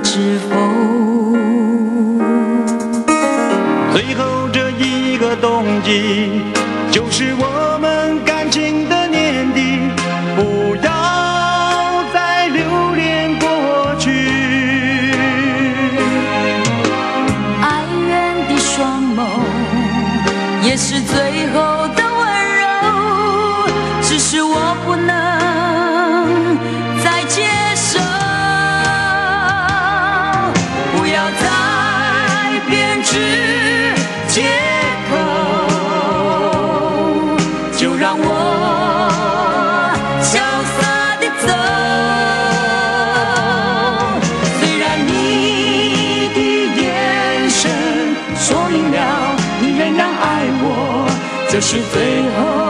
知否？ 最后这一个冬季，就是我们感情的年底，不要再留恋过去。 哀怨的双眸，也是最后的温柔，只是我不能再接受。不要再编织借口，就让我潇洒地走。虽然你的眼神说明了你仍然爱我，这是最后